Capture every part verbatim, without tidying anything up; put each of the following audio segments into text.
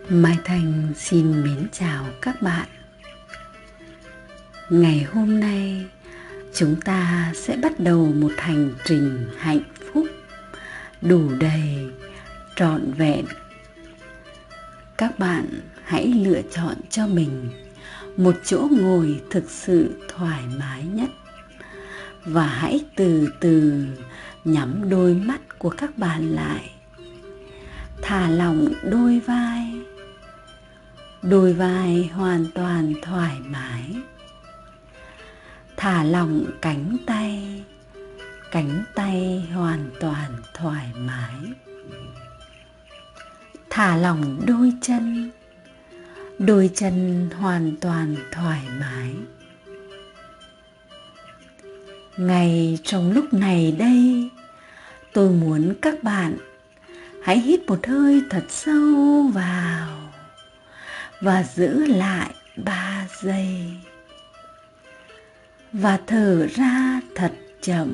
Mai Thành xin mến chào các bạn. Ngày hôm nay chúng ta sẽ bắt đầu một hành trình hạnh phúc đủ đầy, trọn vẹn. Các bạn hãy lựa chọn cho mình một chỗ ngồi thực sự thoải mái nhất và hãy từ từ nhắm đôi mắt của các bạn lại. Thả lỏng đôi vai. Đôi vai hoàn toàn thoải mái. Thả lỏng cánh tay. Cánh tay hoàn toàn thoải mái. Thả lỏng đôi chân. Đôi chân hoàn toàn thoải mái. Ngay trong lúc này đây, tôi muốn các bạn hãy hít một hơi thật sâu vào và giữ lại ba giây và thở ra thật chậm.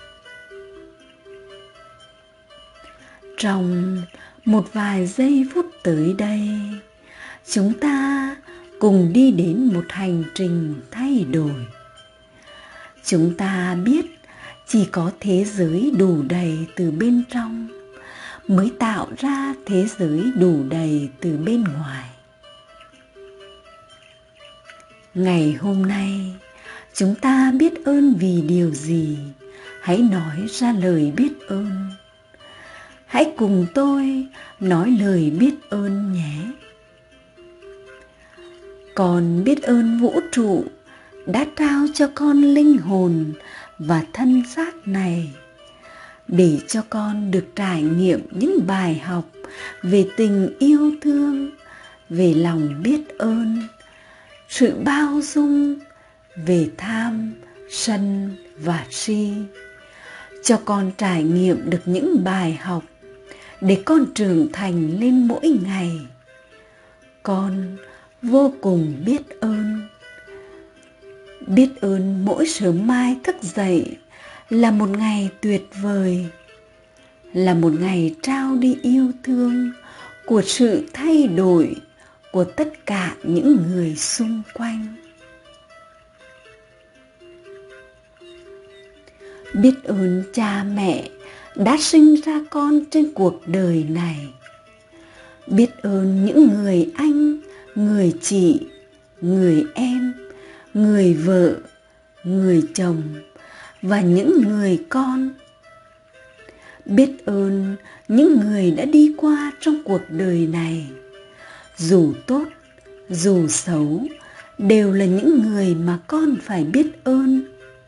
Trong một vài giây phút tới đây, chúng ta cùng đi đến một hành trình thay đổi. Chúng ta biết chỉ có thế giới đủ đầy từ bên trong mới tạo ra thế giới đủ đầy từ bên ngoài. Ngày hôm nay, chúng ta biết ơn vì điều gì? Hãy nói ra lời biết ơn. Hãy cùng tôi nói lời biết ơn nhé. Con biết ơn vũ trụ đã trao cho con linh hồn và thân xác này để cho con được trải nghiệm những bài học về tình yêu thương, về lòng biết ơn, sự bao dung, về tham, sân và si. Cho con trải nghiệm được những bài học để con trưởng thành lên mỗi ngày. Con vô cùng biết ơn. Biết ơn mỗi sớm mai thức dậy là một ngày tuyệt vời, là một ngày trao đi yêu thương của sự thay đổi của tất cả những người xung quanh. Biết ơn cha mẹ đã sinh ra con trên cuộc đời này. Biết ơn những người anh, người chị, người em, người vợ, người chồng và những người con. Biết ơn những người đã đi qua trong cuộc đời này. Dù tốt, dù xấu, đều là những người mà con phải biết ơn.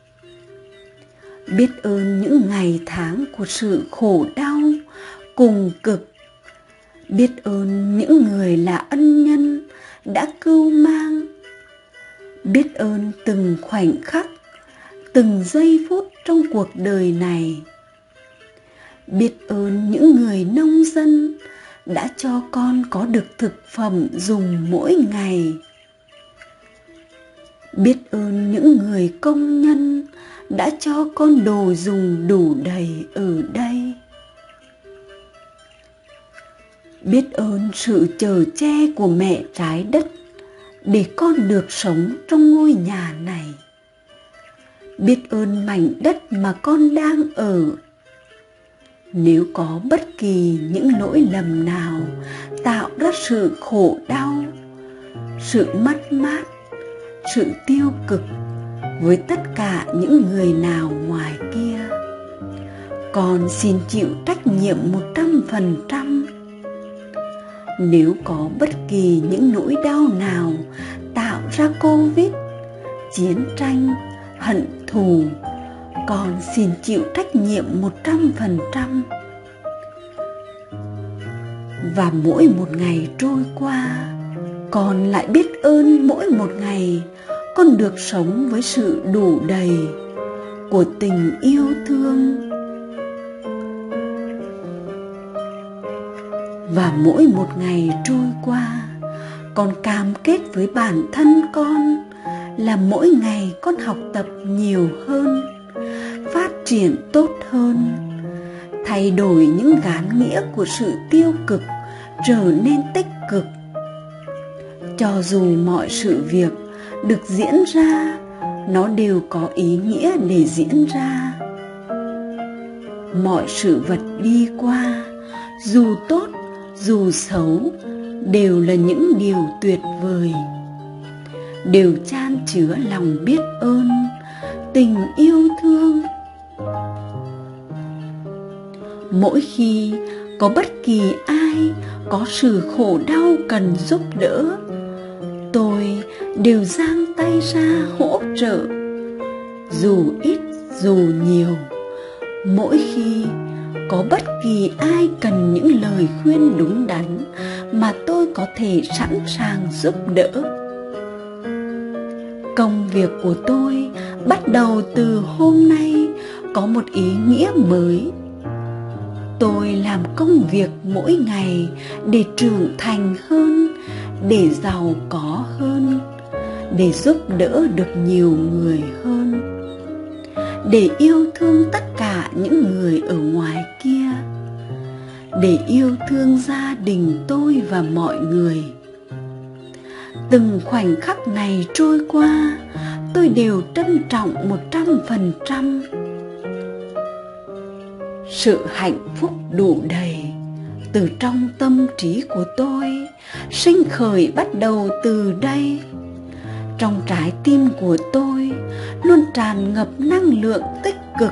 Biết ơn những ngày tháng của sự khổ đau, cùng cực. Biết ơn những người là ân nhân đã cưu mang. Biết ơn từng khoảnh khắc, từng giây phút trong cuộc đời này. Biết ơn những người nông dân đã cho con có được thực phẩm dùng mỗi ngày. Biết ơn những người công nhân đã cho con đồ dùng đủ đầy ở đây. Biết ơn sự chở che của mẹ trái đất để con được sống trong ngôi nhà này. Biết ơn mảnh đất mà con đang ở. Nếu có bất kỳ những lỗi lầm nào tạo ra sự khổ đau, sự mất mát, sự tiêu cực với tất cả những người nào ngoài kia, con xin chịu trách nhiệm một trăm phần trăm. Nếu có bất kỳ những nỗi đau nào tạo ra Covid, chiến tranh, hận thù, con xin chịu trách nhiệm một trăm phần trăm. Và mỗi một ngày trôi qua, con lại biết ơn mỗi một ngày con được sống với sự đủ đầy của tình yêu thương. Và mỗi một ngày trôi qua, con cam kết với bản thân con là mỗi ngày con học tập nhiều hơn, phát triển tốt hơn, thay đổi những gán nghĩa của sự tiêu cực trở nên tích cực, Cho dù mọi sự việc được diễn ra, nó đều có ý nghĩa để diễn ra. Mọi sự vật đi qua, dù tốt dù xấu, đều là những điều tuyệt vời, đều chan chứa lòng biết ơn, tình yêu thương. Mỗi khi có bất kỳ ai có sự khổ đau cần giúp đỡ, tôi đều giang tay ra hỗ trợ, dù ít dù nhiều. Mỗi khi có bất kỳ ai cần những lời khuyên đúng đắn mà tôi có thể sẵn sàng giúp đỡ. Công việc của tôi bắt đầu từ hôm nay có một ý nghĩa mới. Tôi làm công việc mỗi ngày để trưởng thành hơn, để giàu có hơn, để giúp đỡ được nhiều người hơn, để yêu thương tất cả những người ở ngoài kia, để yêu thương gia đình tôi và mọi người. Từng khoảnh khắc này trôi qua, tôi đều trân trọng một trăm phần trăm. Sự hạnh phúc đủ đầy từ trong tâm trí của tôi sinh khởi bắt đầu từ đây. Trong trái tim của tôi luôn tràn ngập năng lượng tích cực.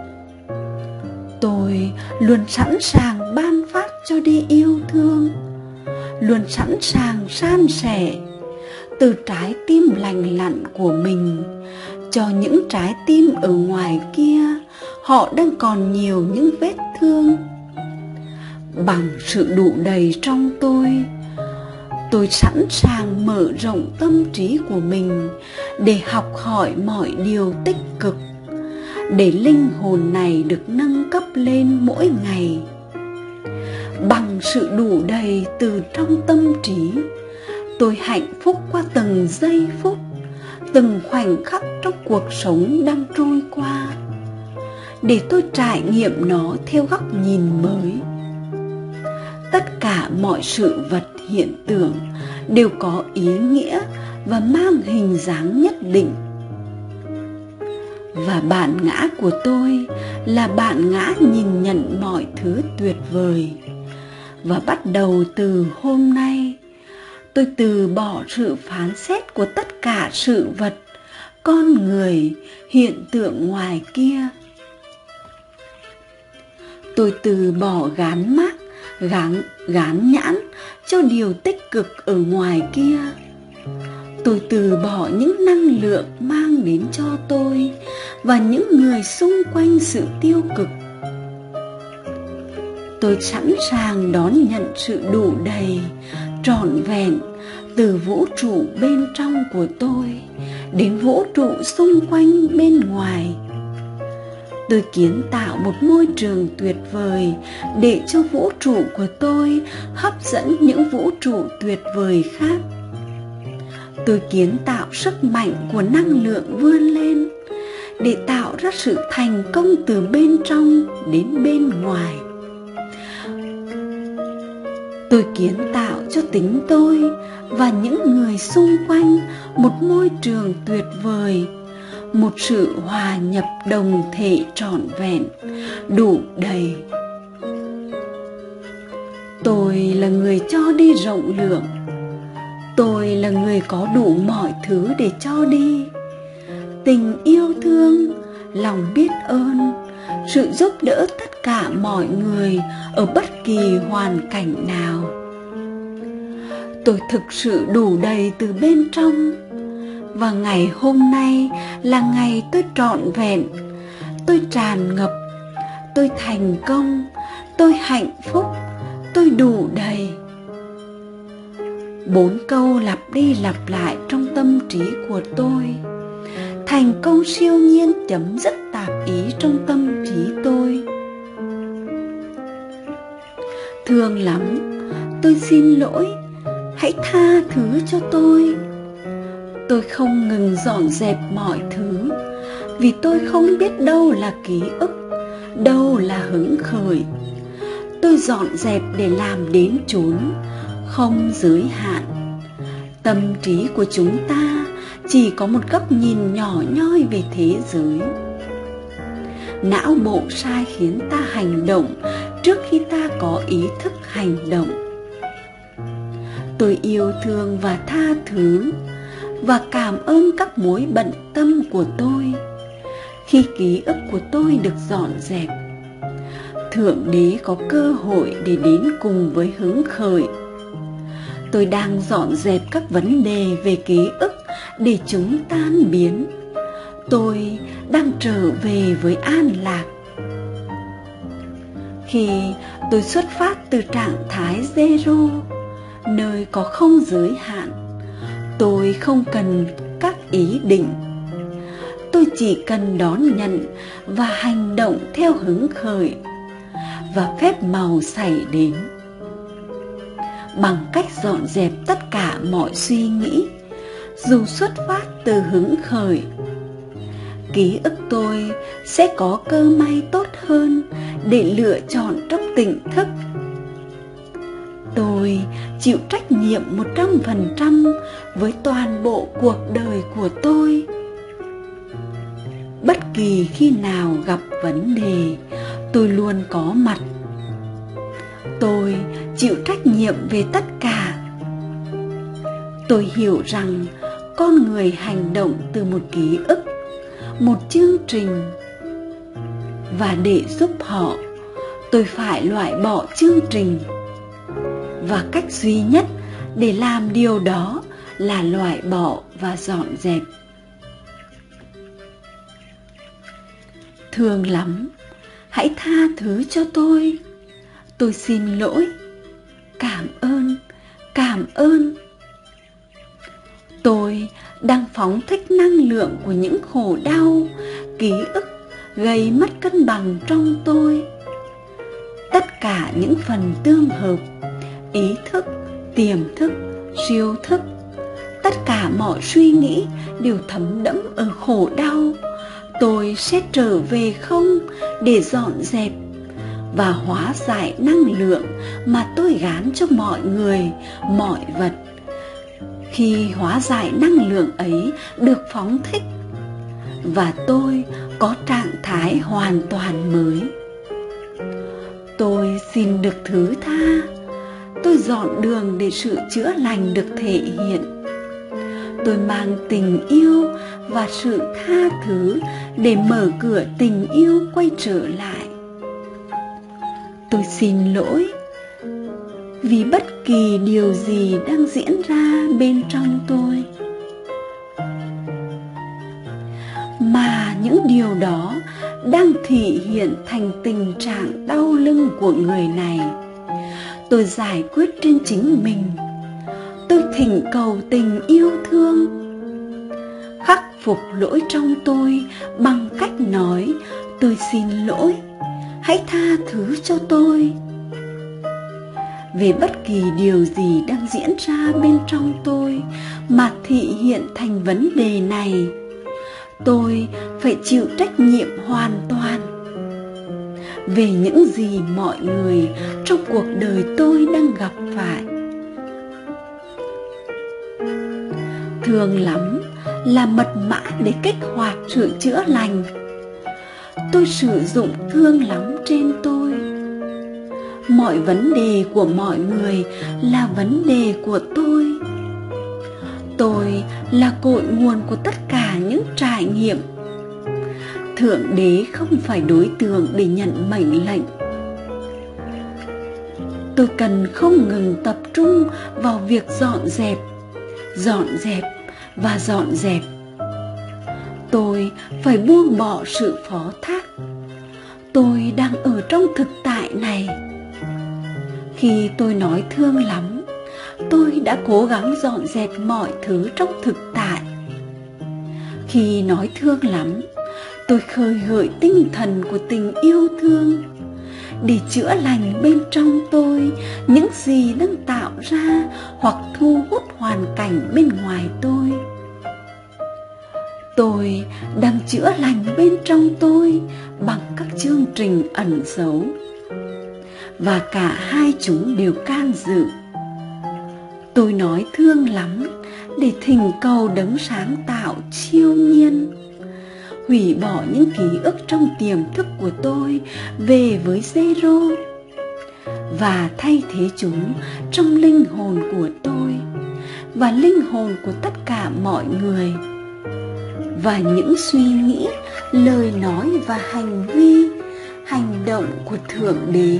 Tôi luôn sẵn sàng ban phát cho đi yêu thương, luôn sẵn sàng san sẻ từ trái tim lành lặn của mình cho những trái tim ở ngoài kia. Họ đang còn nhiều những vết thương. Bằng sự đủ đầy trong tôi, tôi sẵn sàng mở rộng tâm trí của mình để học hỏi mọi điều tích cực, để linh hồn này được nâng cấp lên mỗi ngày. Bằng sự đủ đầy từ trong tâm trí, tôi hạnh phúc qua từng giây phút, từng khoảnh khắc trong cuộc sống đang trôi qua, để tôi trải nghiệm nó theo góc nhìn mới. Tất cả mọi sự vật hiện tượng đều có ý nghĩa và mang hình dáng nhất định. Và bản ngã của tôi là bản ngã nhìn nhận mọi thứ tuyệt vời. Và bắt đầu từ hôm nay, tôi từ bỏ sự phán xét của tất cả sự vật, con người, hiện tượng ngoài kia. Tôi từ bỏ gán mác, gán, gán nhãn cho điều tích cực ở ngoài kia. Tôi từ bỏ những năng lượng mang đến cho tôi và những người xung quanh sự tiêu cực. Tôi sẵn sàng đón nhận sự đủ đầy, trọn vẹn từ vũ trụ bên trong của tôi đến vũ trụ xung quanh bên ngoài. Tôi kiến tạo một môi trường tuyệt vời để cho vũ trụ của tôi hấp dẫn những vũ trụ tuyệt vời khác. Tôi kiến tạo sức mạnh của năng lượng vươn lên để tạo ra sự thành công từ bên trong đến bên ngoài. Tôi kiến tạo cho tính tôi và những người xung quanh một môi trường tuyệt vời, một sự hòa nhập đồng thể trọn vẹn, đủ đầy. Tôi là người cho đi rộng lượng. Tôi là người có đủ mọi thứ để cho đi. Tình yêu thương, lòng biết ơn, sự giúp đỡ tất cả mọi người ở bất kỳ hoàn cảnh nào. Tôi thực sự đủ đầy từ bên trong. Và ngày hôm nay là ngày tôi trọn vẹn, tôi tràn ngập, tôi thành công, tôi hạnh phúc, tôi đủ đầy. Bốn câu lặp đi lặp lại trong tâm trí của tôi. Thành công siêu nhiên chấm dứt tạp ý trong tâm trí tôi. Thương lắm, tôi xin lỗi, hãy tha thứ cho tôi. Tôi không ngừng dọn dẹp mọi thứ, vì tôi không biết đâu là ký ức, đâu là hứng khởi. Tôi dọn dẹp để làm đến chốn không giới hạn. Tâm trí của chúng ta chỉ có một góc nhìn nhỏ nhoi về thế giới. Não bộ sai khiến ta hành động trước khi ta có ý thức hành động. Tôi yêu thương và tha thứ và cảm ơn các mối bận tâm của tôi. Khi ký ức của tôi được dọn dẹp, Thượng Đế có cơ hội để đến cùng với hứng khởi. Tôi đang dọn dẹp các vấn đề về ký ức để chúng tan biến. Tôi đang trở về với an lạc. Khi tôi xuất phát từ trạng thái zero, nơi có không giới hạn, tôi không cần các ý định. Tôi chỉ cần đón nhận và hành động theo hứng khởi, và phép màu xảy đến. Bằng cách dọn dẹp tất cả mọi suy nghĩ, dù xuất phát từ hứng khởi, ký ức tôi sẽ có cơ may tốt hơn để lựa chọn trong tỉnh thức. Tôi chịu trách nhiệm một trăm phần trăm với toàn bộ cuộc đời của tôi. Bất kỳ khi nào gặp vấn đề, tôi luôn có mặt. Tôi chịu trách nhiệm về tất cả. Tôi hiểu rằng con người hành động từ một ký ức, một chương trình. Và để giúp họ, tôi phải loại bỏ chương trình. Và cách duy nhất để làm điều đó là loại bỏ và dọn dẹp. Thương lắm, hãy tha thứ cho tôi. Tôi xin lỗi. Cảm ơn, cảm ơn. Tôi đang phóng thích năng lượng của những khổ đau, ký ức gây mất cân bằng trong tôi. Tất cả những phần tương hợp, ý thức, tiềm thức, siêu thức, tất cả mọi suy nghĩ đều thấm đẫm ở khổ đau. Tôi sẽ trở về không để dọn dẹp và hóa giải năng lượng mà tôi gán cho mọi người, mọi vật. Khi hóa giải năng lượng ấy được phóng thích, và tôi có trạng thái hoàn toàn mới. Tôi xin được thứ tha. Tôi dọn đường để sự chữa lành được thể hiện. Tôi mang tình yêu và sự tha thứ để mở cửa tình yêu quay trở lại. Tôi xin lỗi vì bất kỳ điều gì đang diễn ra bên trong tôi, mà những điều đó đang thể hiện thành tình trạng đau lưng của người này. Tôi giải quyết trên chính mình. Tôi thỉnh cầu tình yêu thương, khắc phục lỗi trong tôi bằng cách nói: tôi xin lỗi, hãy tha thứ cho tôi. Về bất kỳ điều gì đang diễn ra bên trong tôi mà thể hiện thành vấn đề này, tôi phải chịu trách nhiệm hoàn toàn về những gì mọi người trong cuộc đời tôi đang gặp phải. Thương lắm là mật mã để kích hoạt sự chữa lành. Tôi sử dụng thương lắm trên tôi. Mọi vấn đề của mọi người là vấn đề của tôi. Tôi là cội nguồn của tất cả những trải nghiệm. Thượng Đế không phải đối tượng để nhận mệnh lệnh. Tôi cần không ngừng tập trung vào việc dọn dẹp, dọn dẹp và dọn dẹp. Tôi phải buông bỏ sự phó thác. Tôi đang ở trong thực tại này. Khi tôi nói thương lắm, tôi đã cố gắng dọn dẹp mọi thứ trong thực tại. Khi nói thương lắm, tôi khơi gợi tinh thần của tình yêu thương để chữa lành bên trong tôi những gì đang tạo ra hoặc thu hút hoàn cảnh bên ngoài tôi. Tôi đang chữa lành bên trong tôi bằng các chương trình ẩn giấu, và cả hai chúng đều can dự. Tôi nói thương lắm để thỉnh cầu đấng sáng tạo siêu nhiên hủy bỏ những ký ức trong tiềm thức của tôi về với zero và thay thế chúng trong linh hồn của tôi và linh hồn của tất cả mọi người, và những suy nghĩ, lời nói và hành vi, hành động của Thượng Đế.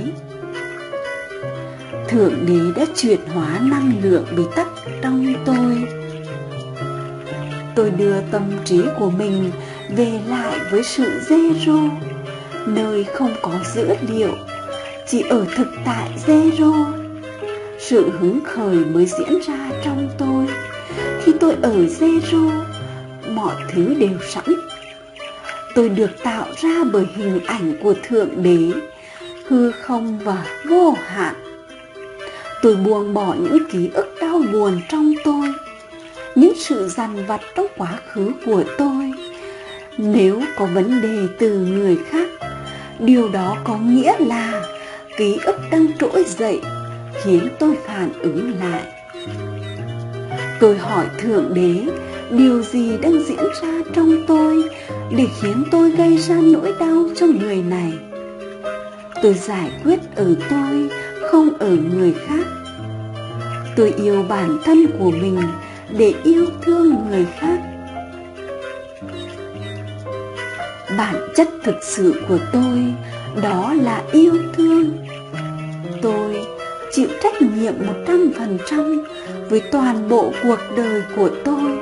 Thượng Đế đã chuyển hóa năng lượng bị tắc trong tôi. Tôi đưa tâm trí của mình về lại với sự zero, nơi không có dữ liệu, chỉ ở thực tại zero. Sự hứng khởi mới diễn ra trong tôi. Khi tôi ở zero, mọi thứ đều sẵn. Tôi được tạo ra bởi hình ảnh của Thượng Đế, hư không và vô hạn. Tôi buông bỏ những ký ức đau buồn trong tôi, những sự dằn vặt trong quá khứ của tôi. Nếu có vấn đề từ người khác, điều đó có nghĩa là ký ức đang trỗi dậy, khiến tôi phản ứng lại. Tôi hỏi Thượng Đế điều gì đang diễn ra trong tôi để khiến tôi gây ra nỗi đau cho người này. Tôi giải quyết ở tôi, không ở người khác. Tôi yêu bản thân của mình để yêu thương người khác. Bản chất thực sự của tôi đó là yêu thương. Tôi chịu trách nhiệm một trăm phần trăm với toàn bộ cuộc đời của tôi.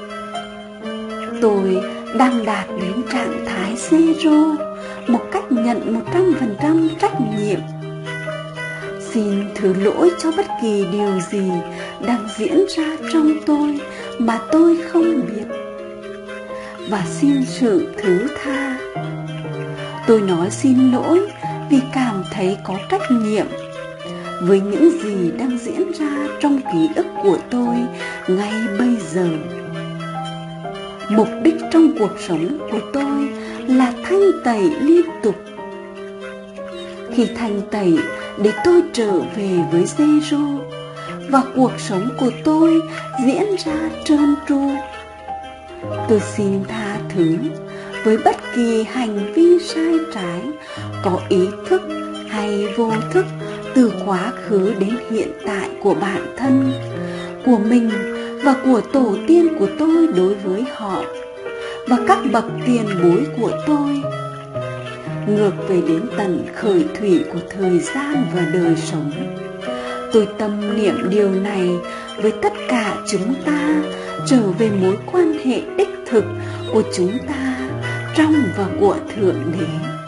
Tôi đang đạt đến trạng thái zero một cách nhận một trăm phần trăm trách nhiệm. Xin thứ lỗi cho bất kỳ điều gì đang diễn ra trong tôi mà tôi không biết, và xin sự thứ tha. Tôi nói xin lỗi vì cảm thấy có trách nhiệm với những gì đang diễn ra trong ký ức của tôi ngay bây giờ. Mục đích trong cuộc sống của tôi là thanh tẩy liên tục. Khi thanh tẩy để tôi trở về với zero, và cuộc sống của tôi diễn ra trơn tru. Tôi xin tha thứ với bất kỳ hành vi sai trái, có ý thức hay vô thức, từ quá khứ đến hiện tại của bản thân, của mình và của tổ tiên của tôi đối với họ, và các bậc tiền bối của tôi, ngược về đến tận khởi thủy của thời gian và đời sống. Tôi tâm niệm điều này với tất cả chúng ta, trở về mối quan hệ đích thực của chúng ta trong và của Thượng Đế.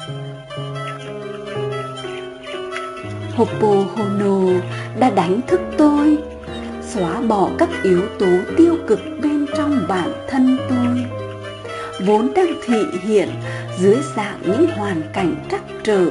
Ho'oponopono đã đánh thức tôi, xóa bỏ các yếu tố tiêu cực bên trong bản thân tôi, vốn đang thị hiện dưới dạng những hoàn cảnh trắc trở.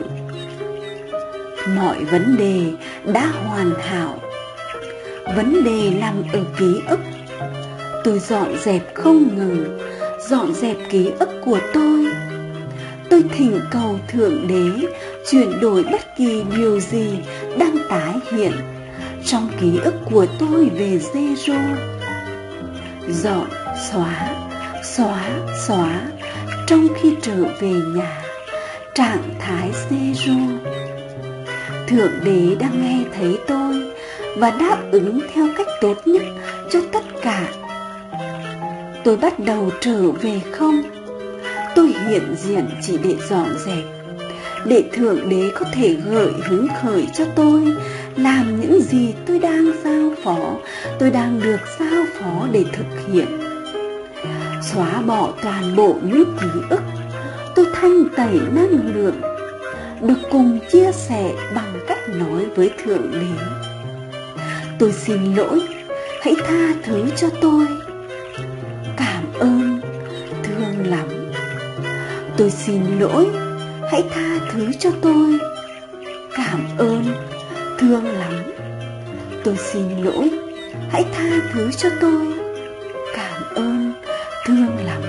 Mọi vấn đề đã hoàn hảo. Vấn đề nằm ở ký ức. Tôi dọn dẹp không ngừng, dọn dẹp ký ức của tôi. Tôi thỉnh cầu Thượng Đế chuyển đổi bất kỳ điều gì đang tái hiện trong ký ức của tôi về zero. Dọn, xóa, xóa, xóa trong khi trở về nhà, trạng thái zero. Thượng Đế đang nghe thấy tôi và đáp ứng theo cách tốt nhất cho tất cả. Tôi bắt đầu trở về không. Tôi hiện diện chỉ để dọn dẹp, để Thượng Đế có thể gợi hứng khởi cho tôi làm những gì tôi đang giao phó, tôi đang được giao phó để thực hiện. Xóa bỏ toàn bộ những ký ức. Tôi thanh tẩy năng lượng, được cùng chia sẻ bằng cách nói với Thượng Đế. Tôi xin lỗi, hãy tha thứ cho tôi. Cảm ơn, thương lắm. Tôi xin lỗi, hãy tha thứ cho tôi. Cảm ơn, thương lắm. Tôi xin lỗi, hãy tha thứ cho tôi. Cảm ơn, thương lắm.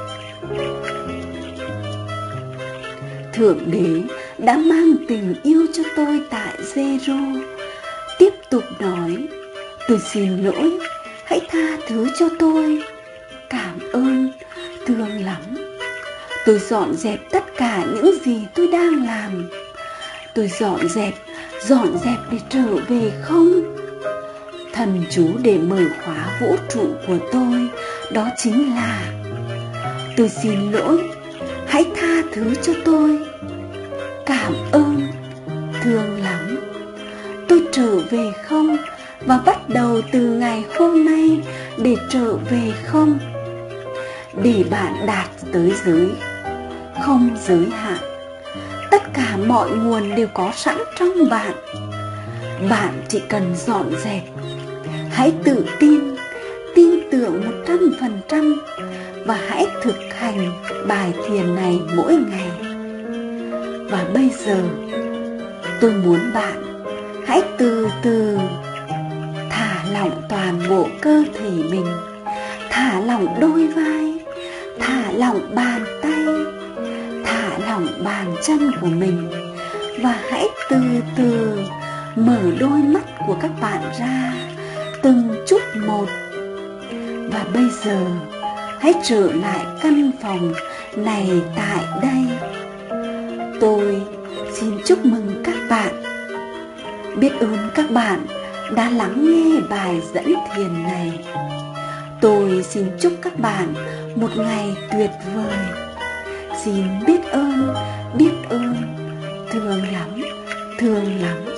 Thượng Đế đã mang tình yêu cho tôi tại zero. Tiếp tục nói, tôi xin lỗi, hãy tha thứ cho tôi. Cảm ơn, thương lắm. Tôi dọn dẹp tất cả những gì tôi đang làm. Tôi dọn dẹp, dọn dẹp để trở về không. Thần chú để mở khóa vũ trụ của tôi đó chính là: tôi xin lỗi, hãy tha thứ cho tôi. Cảm ơn, thương lắm. Tôi trở về không và bắt đầu từ ngày hôm nay để trở về không. Để bạn đạt tới giới không giới hạn. Tất cả mọi nguồn đều có sẵn trong bạn. Bạn chỉ cần dọn dẹp. Hãy tự tin, tin tưởng một trăm phần trăm và hãy thực hành bài thiền này mỗi ngày. Và bây giờ, tôi muốn bạn hãy từ từ thả lỏng toàn bộ cơ thể mình, thả lỏng đôi vai, thả lỏng bàn tay, thả lỏng bàn chân của mình, và hãy từ từ mở đôi mắt của các bạn ra từng chút một. Và bây giờ hãy trở lại căn phòng này tại đây. Tôi xin chúc mừng các bạn. Biết ơn các bạn đã lắng nghe bài dẫn thiền này. Tôi xin chúc các bạn một ngày tuyệt vời. Xin biết ơn, biết ơn, thương lắm, thương lắm.